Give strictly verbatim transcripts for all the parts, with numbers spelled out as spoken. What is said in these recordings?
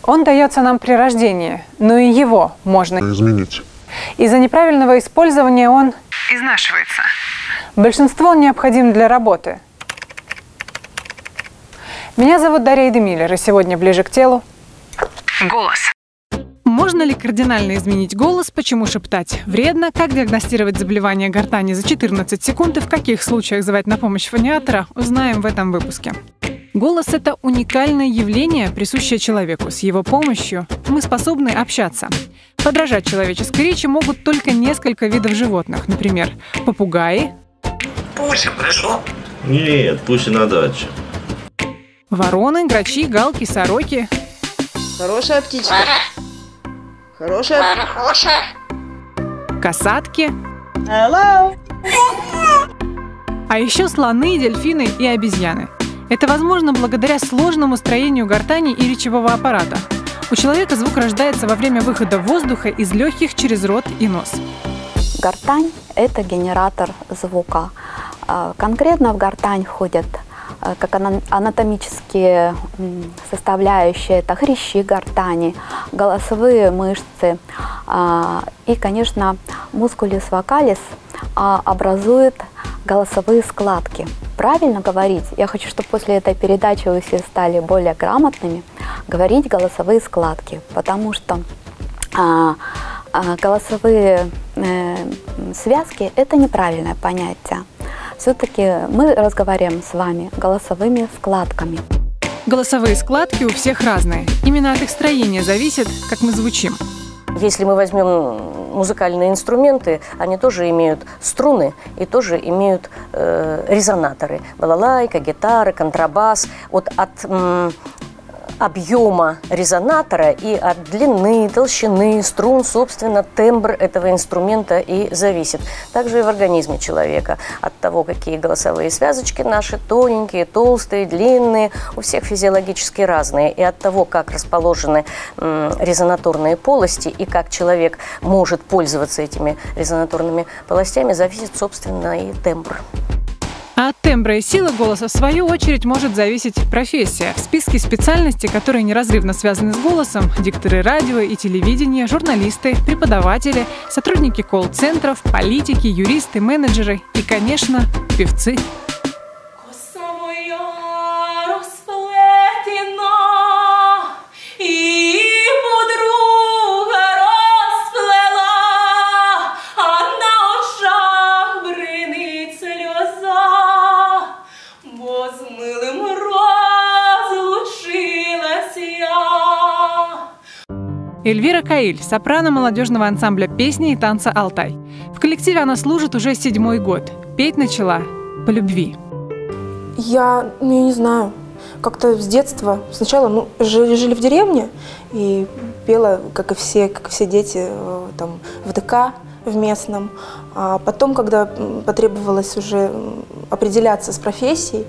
Он дается нам при рождении, но и его можно изменить. Из-за неправильного использования он изнашивается. Большинство он необходим для работы. Меня зовут Дарья Эдемиллер, и сегодня ближе к телу голос. Можно ли кардинально изменить голос? Почему шептать вредно? Как диагностировать заболевание гортани за четырнадцать секунд и в каких случаях звать на помощь фониатора? Узнаем в этом выпуске. Голос – это уникальное явление, присущее человеку. С его помощью мы способны общаться. Подражать человеческой речи могут только несколько видов животных. Например, попугаи. Пуся пришел? Нет, Пуся на даче. Вороны, грачи, галки, сороки. Хорошая птичка. Хорошая. Хорошая. Касатки. Hello. А еще слоны, дельфины и обезьяны. Это возможно благодаря сложному строению гортани и речевого аппарата. У человека звук рождается во время выхода воздуха из легких через рот и нос. Гортань – это генератор звука. Конкретно в гортань входят как анатомические составляющие, это хрящи гортани, голосовые мышцы и, конечно, мускулус вокалис образует голосовые складки. Правильно говорить, я хочу, чтобы после этой передачи вы все стали более грамотными, говорить голосовые складки, потому что а, а, голосовые э, связки – это неправильное понятие. Все-таки мы разговариваем с вами голосовыми складками. Голосовые складки у всех разные. Именно от их строения зависит, как мы звучим. Если мы возьмем музыкальные инструменты, они тоже имеют струны и тоже имеют э, резонаторы. Балалайка, гитара, контрабас. Вот от м, объема резонатора и от длины, толщины струн, собственно, тембр этого инструмента и зависит. Также и в организме человека. От того, какие голосовые связочки наши, тоненькие, толстые, длинные, у всех физиологически разные. И от того, как расположены м, резонаторные полости и как человек может пользоваться этими резонаторными полостями, зависит, собственно, и тембр. А от тембра и силы голоса, в свою очередь, может зависеть профессия. В списке специальностей, которые неразрывно связаны с голосом, дикторы радио и телевидения, журналисты, преподаватели, сотрудники колл-центров, политики, юристы, менеджеры и, конечно, певцы. Эльвира Каиль, сопрано молодежного ансамбля песни и танца «Алтай». В коллективе она служит уже седьмой год. Петь начала по любви. Я, ну, я не знаю, как-то с детства. Сначала ну, жили, жили в деревне и пела, как и все, как и все дети, там, в ДК в местном. А потом, когда потребовалось уже определяться с профессией,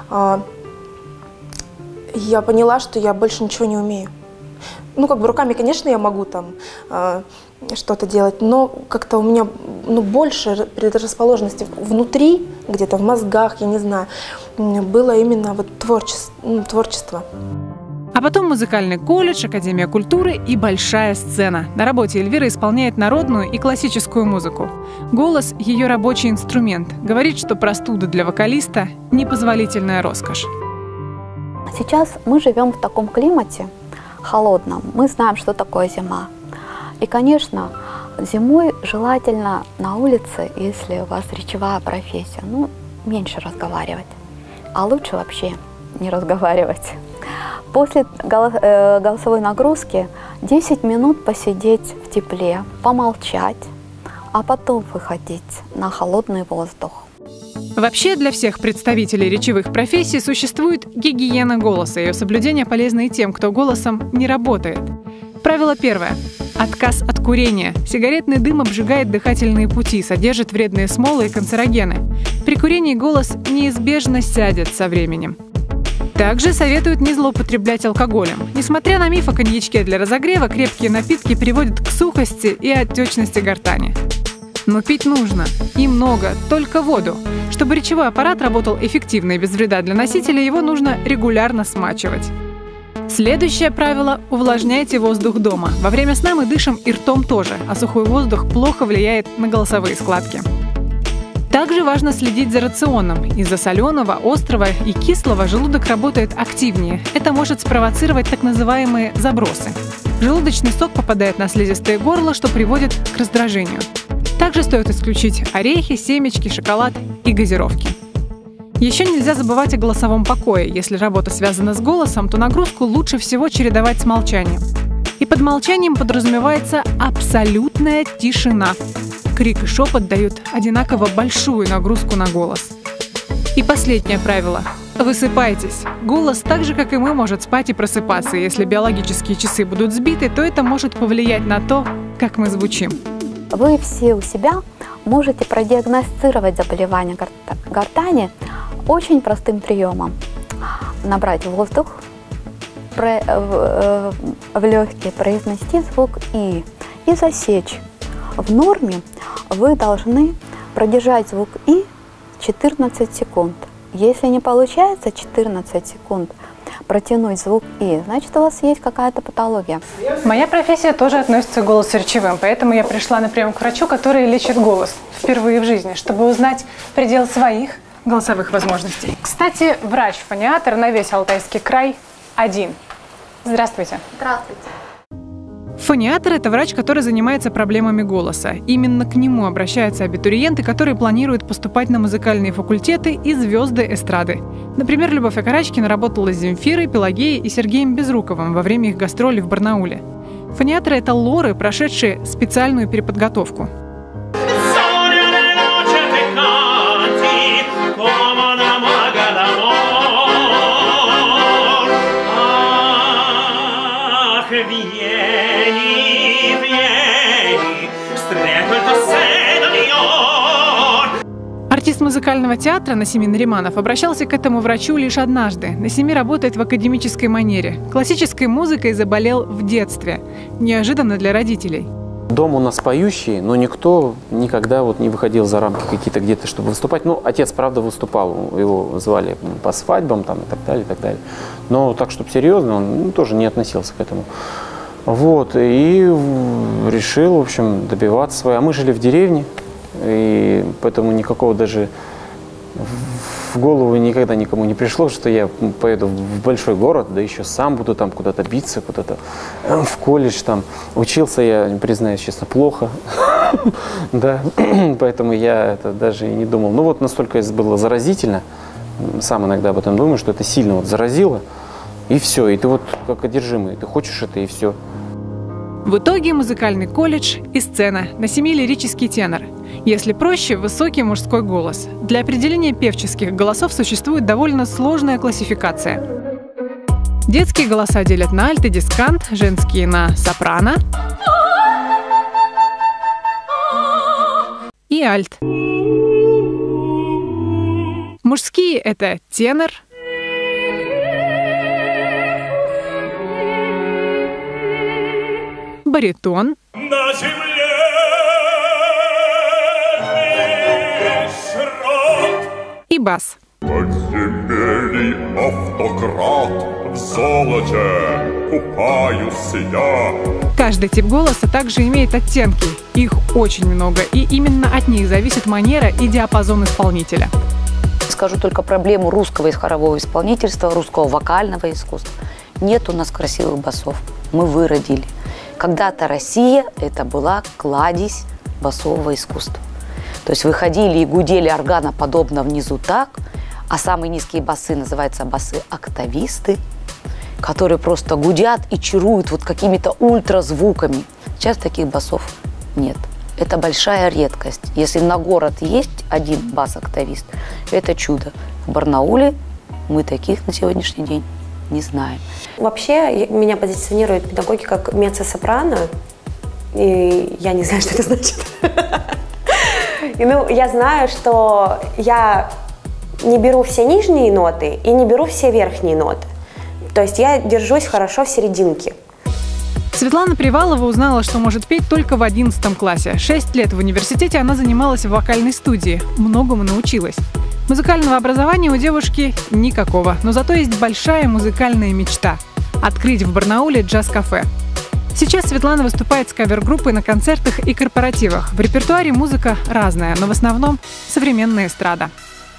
я поняла, что я больше ничего не умею. Ну, как бы руками, конечно, я могу там э, что-то делать, но как-то у меня ну, больше предрасположенности внутри, где-то в мозгах, я не знаю, было именно вот творчество. Ну, творчество. А потом музыкальный колледж, Академия культуры и большая сцена. На работе Эльвира исполняет народную и классическую музыку. Голос – ее рабочий инструмент. Говорит, что простуда для вокалиста – непозволительная роскошь. Сейчас мы живем в таком климате, холодном. Мы знаем, что такое зима. И, конечно, зимой желательно на улице, если у вас речевая профессия, ну, меньше разговаривать. А лучше вообще не разговаривать. После голосовой нагрузки десять минут посидеть в тепле, помолчать, а потом выходить на холодный воздух. Вообще для всех представителей речевых профессий существует гигиена голоса. Ее соблюдение полезно и тем, кто голосом не работает. Правило первое. Отказ от курения. Сигаретный дым обжигает дыхательные пути, содержит вредные смолы и канцерогены. При курении голос неизбежно сядет со временем. Также советуют не злоупотреблять алкоголем. Несмотря на миф о коньячке для разогрева, крепкие напитки приводят к сухости и отечности гортани. Но пить нужно. И много. Только воду. Чтобы речевой аппарат работал эффективно и без вреда для носителя, его нужно регулярно смачивать. Следующее правило – увлажняйте воздух дома. Во время сна мы дышим и ртом тоже, а сухой воздух плохо влияет на голосовые складки. Также важно следить за рационом. Из-за соленого, острого и кислого желудок работает активнее. Это может спровоцировать так называемые забросы. Желудочный сок попадает на слизистое горло, что приводит к раздражению. Также стоит исключить орехи, семечки, шоколад и газировки. Еще нельзя забывать о голосовом покое. Если работа связана с голосом, то нагрузку лучше всего чередовать с молчанием. И под молчанием подразумевается абсолютная тишина. Крик и шепот дают одинаково большую нагрузку на голос. И последнее правило. Высыпайтесь. Голос, так же как и мы, может спать и просыпаться. Если биологические часы будут сбиты, то это может повлиять на то, как мы звучим. Вы все у себя можете продиагностировать заболевание гортани очень простым приемом. Набрать воздух в легкие, произнести звук «и» и засечь. В норме вы должны продержать звук «и» четырнадцать секунд. Если не получается четырнадцать секунд протянуть звук «и», значит, у вас есть какая-то патология. Моя профессия тоже относится к голосоречевым, поэтому я пришла на прием к врачу, который лечит голос впервые в жизни, чтобы узнать предел своих голосовых возможностей. Кстати, врач-фониатор на весь Алтайский край один. Здравствуйте. Здравствуйте. Фониатор – это врач, который занимается проблемами голоса. Именно к нему обращаются абитуриенты, которые планируют поступать на музыкальные факультеты и звезды эстрады. Например, Любовь Окарачкина работала с Земфирой, Пелагеей и Сергеем Безруковым во время их гастролей в Барнауле. Фониаторы – это лоры, прошедшие специальную переподготовку. Артист музыкального театра Насимин Нариманов обращался к этому врачу лишь однажды. Насими работает в академической манере. Классической музыкой заболел в детстве. Неожиданно для родителей. Дом у нас поющий, но никто никогда вот не выходил за рамки какие-то где-то, чтобы выступать. Ну, отец, правда, выступал, его звали по свадьбам там, и так далее, и так далее. Но так, чтобы серьезно, он ну, тоже не относился к этому. Вот, и решил, в общем, добиваться своего. А мы жили в деревне, и поэтому никакого даже в голову никогда никому не пришло, что я поеду в большой город, да еще сам буду там куда-то биться, куда-то в колледж там. Учился я, признаюсь честно, плохо, да, поэтому я это даже и не думал. Ну вот настолько это было заразительно, сам иногда об этом думаю, что это сильно вот заразило, и все, и ты вот как одержимый, ты хочешь это, и все. В итоге музыкальный колледж и сцена, Насими лирический тенор. Если проще, высокий мужской голос. Для определения певческих голосов существует довольно сложная классификация. Детские голоса делят на альт и дискант, женские на сопрано и альт. Мужские – это тенор, баритон и бас. Подземелье автократ, в золоте купаюсь я. Каждый тип голоса также имеет оттенки. Их очень много, и именно от них зависит манера и диапазон исполнителя. Скажу только проблему русского хорового исполнительства, русского вокального искусства. Нет у нас красивых басов. Мы выродили. Когда-то Россия – это была кладезь басового искусства. То есть выходили и гудели органоподобно внизу так, а самые низкие басы называются басы-октависты, которые просто гудят и чаруют вот какими-то ультразвуками. Сейчас таких басов нет. Это большая редкость. Если на город есть один бас-октавист, это чудо. В Барнауле мы таких на сегодняшний день не знаем. Вообще меня позиционируют педагоги как меццо-сопрано, и я не знаю, что это значит. И, ну, я знаю, что я не беру все нижние ноты и не беру все верхние ноты. То есть я держусь хорошо в серединке. Светлана Привалова узнала, что может петь только в одиннадцатом классе. Шесть лет в университете она занималась в вокальной студии, многому научилась. Музыкального образования у девушки никакого, но зато есть большая музыкальная мечта. открыть в Барнауле джаз-кафе. Сейчас Светлана выступает с кавер-группой на концертах и корпоративах. В репертуаре музыка разная, но в основном современная эстрада.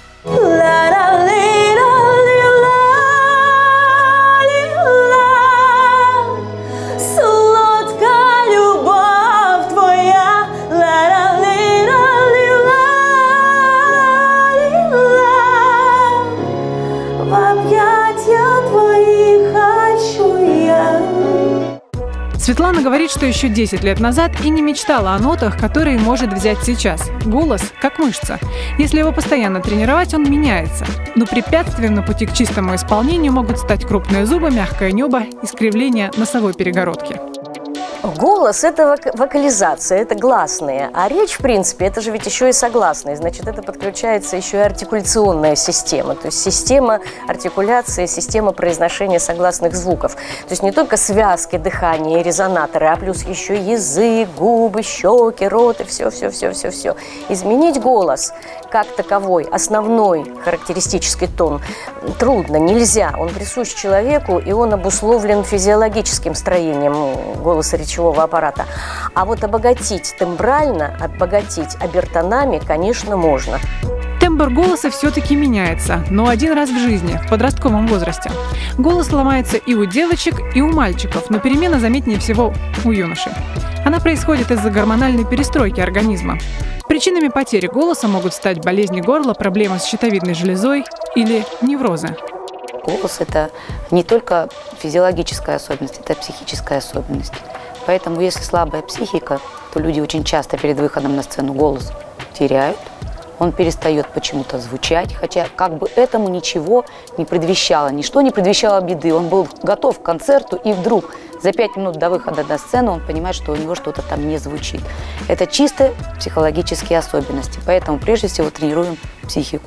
Светлана говорит, что еще десять лет назад и не мечтала о нотах, которые может взять сейчас. Голос как мышца. Если его постоянно тренировать, он меняется. Но препятствием на пути к чистому исполнению могут стать крупные зубы, мягкое небо, искривление носовой перегородки. Голос – это вок- вокализация, это гласные, а речь, в принципе, это же ведь еще и согласные, значит, это подключается еще и артикуляционная система, то есть система артикуляции, система произношения согласных звуков. То есть не только связки, дыхание и резонаторы, а плюс еще язык, губы, щеки, рот и все-все-все-все-все. Изменить голос как таковой, основной характеристический тон, трудно, нельзя. Он присущ человеку, и он обусловлен физиологическим строением голоса речевого аппарата. А вот обогатить тембрально, обогатить обертонами, конечно, можно. Тембр голоса все-таки меняется, но один раз в жизни, в подростковом возрасте. Голос ломается и у девочек, и у мальчиков, но перемена заметнее всего у юношей. Она происходит из-за гормональной перестройки организма. Причинами потери голоса могут стать болезни горла, проблемы с щитовидной железой или неврозы. Голос – это не только физиологическая особенность, это психическая особенность. Поэтому, если слабая психика, то люди очень часто перед выходом на сцену голос теряют, он перестает почему-то звучать, хотя как бы этому ничего не предвещало, ничто не предвещало беды. Он был готов к концерту, и вдруг за пять минут до выхода на сцену он понимает, что у него что-то там не звучит. Это чисто психологические особенности, поэтому прежде всего тренируем психику.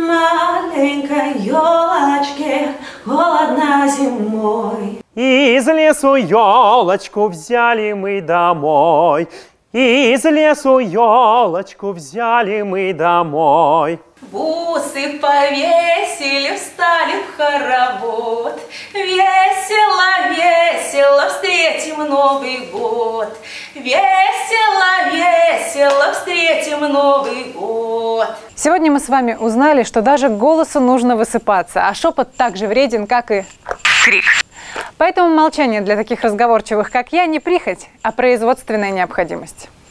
Маленькой елочке холодно зимой. Из лесу елочку взяли мы домой. Из лесу елочку взяли мы домой. Бусы повесили, встали в хоровод. Весело, весело встретим Новый год. Весело, весело встретим Новый год. Сегодня мы с вами узнали, что даже голосу нужно высыпаться, а шепот так же вреден, как и крик. Поэтому молчание для таких разговорчивых, как я, не прихоть, а производственная необходимость.